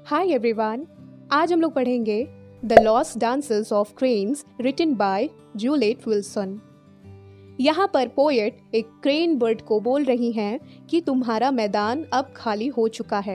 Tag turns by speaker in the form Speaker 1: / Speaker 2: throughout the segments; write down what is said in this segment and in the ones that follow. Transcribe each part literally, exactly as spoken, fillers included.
Speaker 1: Hi everyone, आज हम लोग पढ़ेंगे the lost dances of cranes written by Juliet Wilson. यहाँ पर पोएट एक क्रेन बर्ड को बोल रही हैं कि तुम्हारा मैदान अब खाली हो चुका है।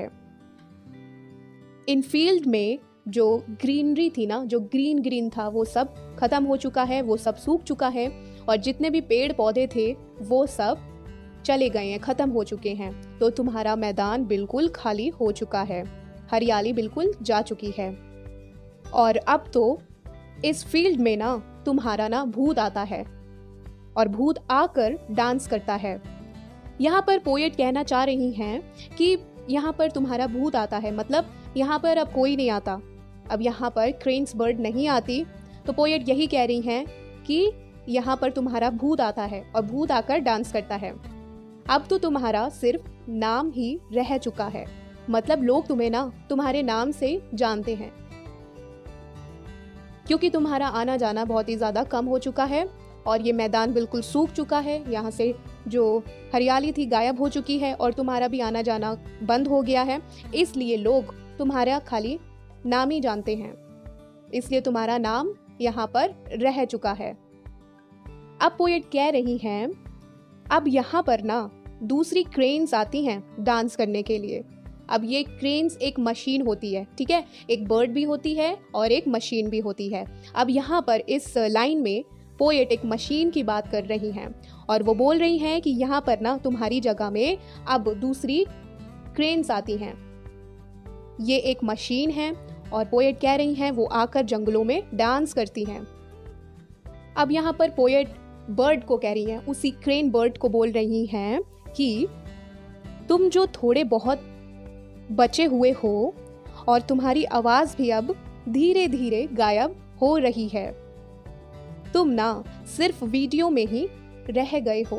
Speaker 1: इन फील्ड में जो ग्रीनरी थी ना, जो ग्रीन ग्रीन था, वो सब खत्म हो चुका है, वो सब सूख चुका है और जितने भी पेड़ पौधे थे वो सब चले गए हैं, खत्म हो चुके हैं। तो तुम्हारा मैदान बिल्कुल खाली हो चुका है, हरियाली बिल्कुल जा चुकी है। और अब तो इस फील्ड में ना तुम्हारा ना भूत आता है और भूत आकर डांस करता है। यहाँ पर पोएट कहना चाह रही हैं कि यहाँ पर तुम्हारा भूत आता है, मतलब यहाँ पर अब कोई नहीं आता, अब यहाँ पर क्रेन्स बर्ड नहीं आती। तो पोएट यही कह रही हैं कि यहाँ पर तुम्हारा भूत आता है और भूत आकर डांस करता है। अब तो तुम्हारा सिर्फ नाम ही रह चुका है, मतलब लोग तुम्हें ना तुम्हारे नाम से जानते हैं, क्योंकि तुम्हारा आना जाना बहुत ही ज़्यादा कम हो चुका है और ये मैदान बिल्कुल सूख चुका है। यहाँ से जो हरियाली थी गायब हो चुकी है और तुम्हारा भी आना जाना बंद हो गया है, इसलिए लोग तुम्हारा खाली नाम ही जानते हैं, इसलिए तुम्हारा नाम यहाँ पर रह चुका है। अब पोएट कह रही हैं अब यहाँ पर ना दूसरी क्रेन्स आती हैं डांस करने के लिए। अब ये क्रेन्स एक मशीन होती है, ठीक है, एक बर्ड भी होती है और एक मशीन भी होती है। अब यहाँ पर इस लाइन में पोएट एक मशीन की बात कर रही हैं और वो बोल रही हैं कि यहाँ पर ना तुम्हारी जगह में अब दूसरी क्रेन्स आती हैं। ये एक मशीन है और पोएट कह रही हैं वो आकर जंगलों में डांस करती हैं। अब यहाँ पर पोएट बर्ड को कह रही हैं, उसी क्रेन बर्ड को बोल रही हैं कि तुम जो थोड़े बहुत बचे हुए हो और तुम्हारी आवाज भी अब धीरे धीरे गायब हो रही है, तुम ना सिर्फ वीडियो में ही रह गए हो,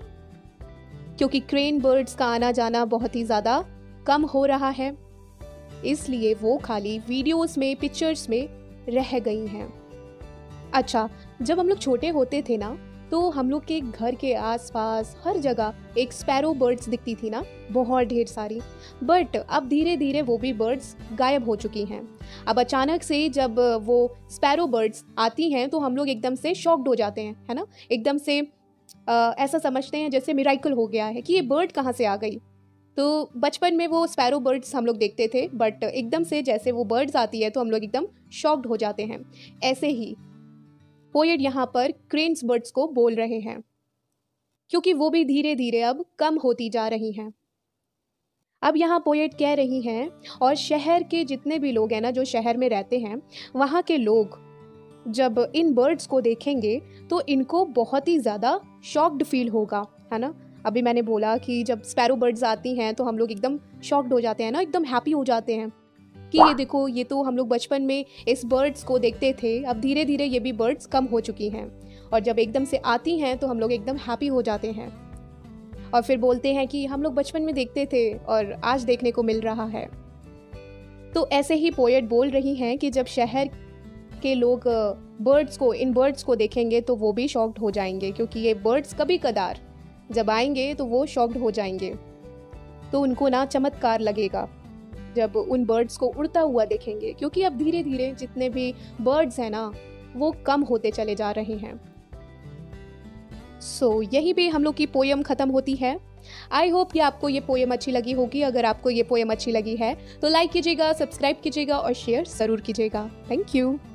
Speaker 1: क्योंकि क्रेन बर्ड्स का आना जाना बहुत ही ज्यादा कम हो रहा है, इसलिए वो खाली वीडियोस में, पिक्चर्स में रह गई हैं। अच्छा, जब हम लोग छोटे होते थे ना तो हम लोग के घर के आसपास हर जगह एक स्पैरो बर्ड्स दिखती थी ना, बहुत ढेर सारी। बट अब धीरे धीरे वो भी बर्ड्स गायब हो चुकी हैं। अब अचानक से जब वो स्पैरो बर्ड्स आती हैं तो हम लोग एकदम से शॉक्ड हो जाते हैं, है ना, एकदम से आ, ऐसा समझते हैं जैसे मिराइकल हो गया है कि ये बर्ड कहाँ से आ गई। तो बचपन में वो स्पैरो बर्ड्स हम लोग देखते थे, बट एकदम से जैसे वो बर्ड्स आती है तो हम लोग एकदम शॉक्ड हो जाते हैं। ऐसे ही पोएट यहाँ पर क्रेन्स बर्ड्स को बोल रहे हैं, क्योंकि वो भी धीरे धीरे अब कम होती जा रही हैं। अब यहाँ पोएट कह रही हैं और शहर के जितने भी लोग हैं ना, जो शहर में रहते हैं, वहाँ के लोग जब इन बर्ड्स को देखेंगे तो इनको बहुत ही ज़्यादा शॉक्ड फील होगा, है ना। अभी मैंने बोला कि जब स्पैरो बर्ड्स आती हैं तो हम लोग एकदम शॉक्ड हो जाते हैं ना, एकदम हैप्पी हो जाते हैं कि ये देखो, ये तो हम लोग बचपन में इस बर्ड्स को देखते थे, अब धीरे धीरे ये भी बर्ड्स कम हो चुकी हैं। और जब एकदम से आती हैं तो हम लोग एकदम हैप्पी हो जाते हैं और फिर बोलते हैं कि हम लोग बचपन में देखते थे और आज देखने को मिल रहा है। तो ऐसे ही पोएट बोल रही हैं कि जब शहर के लोग बर्ड्स को, इन बर्ड्स को देखेंगे तो वो भी शॉक्ड हो जाएंगे, क्योंकि ये बर्ड्स कभी कदार जब आएंगे तो वो शॉक्ड हो जाएंगे। तो उनको ना चमत्कार लगेगा जब उन बर्ड्स को उड़ता हुआ देखेंगे, क्योंकि अब धीरे धीरे जितने भी बर्ड्स हैं ना वो कम होते चले जा रहे हैं। सो so, यही भी हम लोग की पोयम खत्म होती है। आई होप कि आपको ये पोयम अच्छी लगी होगी। अगर आपको ये पोयम अच्छी लगी है तो लाइक कीजिएगा, सब्सक्राइब कीजिएगा और शेयर जरूर कीजिएगा। Thank you.